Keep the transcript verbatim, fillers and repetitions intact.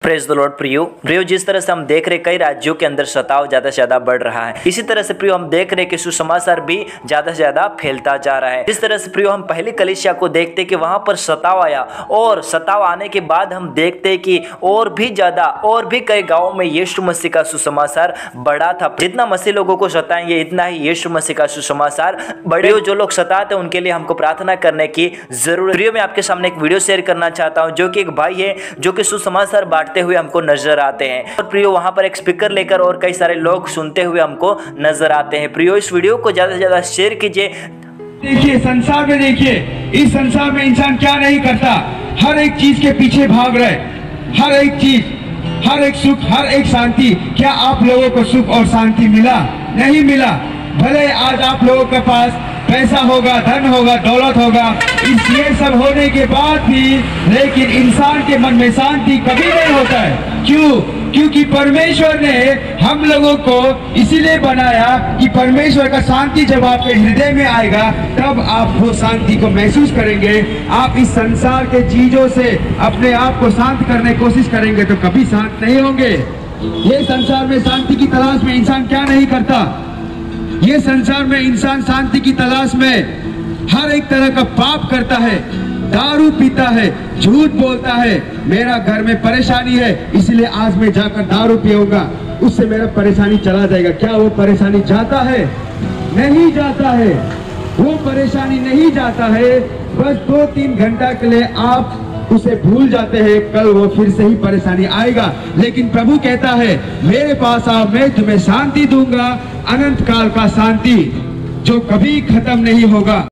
Praise the Lord. प्रियो प्रियो जिस तरह से हम देख रहे कई राज्यों के अंदर सताव ज्यादा से ज्यादा बढ़ रहा है, इसी तरह से प्रियो हम देख रहे कि सुसमाचार भी ज्यादा से ज्यादा फैलता जा रहा है। जिस तरह से प्रियो हम पहली कलीसिया को देखते कि वहां पर सताव आया और सताव आने के बाद हम देखते कि और भी ज्यादा और भी कई गांवों में यीशु मसीह का सुसमाचार बढ़ा था। जितना मसीह लोगों को सताएंगे इतना ही यीशु मसीह का सुसमाचार बढ़े। जो लोग सताते हैं उनके लिए हमको प्रार्थना करने की जरूरत। प्रियो मैं आपके सामने एक वीडियो शेयर करना चाहता हूं जो कि एक भाई है जो कि सुसमाचार बांटते हुए हमको नजर आते हैं और प्रियो वहां पर एक स्पीकर लेकर और कई सारे लोग सुनते हुए हमको नजर आते हैं। प्रियो इस वीडियो को ज्यादा से ज्यादा शेयर कीजिए। देखिए संसार में, देखिए इस संसार में इंसान क्या नहीं करता, हर एक चीज के पीछे भाग रहे, हर एक चीज, हर एक सुख, हर एक शांति। क्या आप लोगों को सुख और शांति मिला? नहीं मिला। भले आज आप लोगों के पास पैसा होगा, धन होगा, दौलत होगा, इस ये सब होने के बाद भी लेकिन इंसान के मन में शांति कभी नहीं होता है। क्यों? क्योंकि परमेश्वर ने हम लोगों को इसीलिए बनाया कि परमेश्वर का शांति जब आपके हृदय में आएगा तब आप वो शांति को महसूस करेंगे। आप इस संसार के चीजों से अपने आप को शांत करने की कोशिश करेंगे तो कभी शांत नहीं होंगे। ये संसार में शांति की तलाश में इंसान क्या नहीं करता, ये संसार में इंसान शांति की तलाश में हर एक तरह का पाप करता है, दारू पीता है, झूठ बोलता है। मेरा घर में परेशानी है इसलिए आज मैं जाकर दारू पीऊंगा, उससे मेरा परेशानी चला जाएगा। क्या वो परेशानी जाता है? नहीं जाता है। वो परेशानी नहीं जाता है। बस दो तीन घंटा के लिए आप उसे भूल जाते हैं, कल वो फिर से ही परेशानी आएगा। लेकिन प्रभु कहता है मेरे पास आओ, मैं तुम्हें शांति दूंगा, अनंत काल का शांति जो कभी खत्म नहीं होगा।